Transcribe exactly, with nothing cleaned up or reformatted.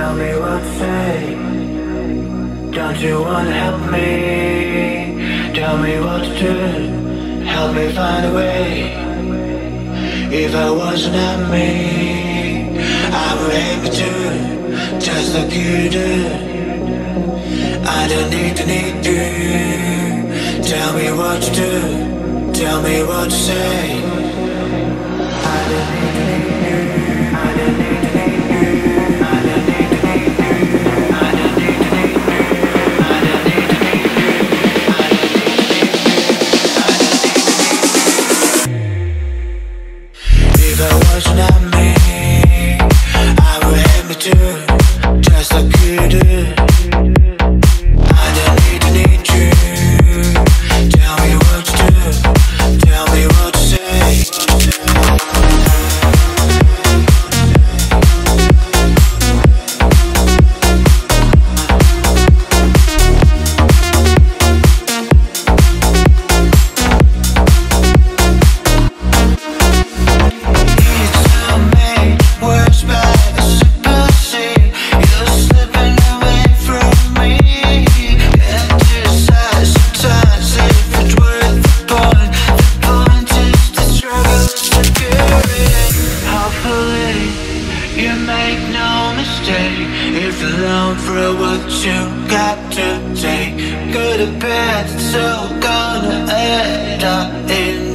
Tell me what to say. Don't you wanna help me? Tell me what to do. Help me find a way. If I wasn't at me, I would hate me too, just like you do. I don't need to need you. Tell me what to do. Tell me what to say. I don't need to need you. I don't need to need you. I don't need to need you. I don't need to need you. I don't need to need you. I don't need to need you. I don't need to need you. If I wasn't at me, I would hate me too, just like you do. I don't need to need you. Tell me what to do. Tell me what to say. If you're alone for what you got to take, go to bed, it's all gonna end up in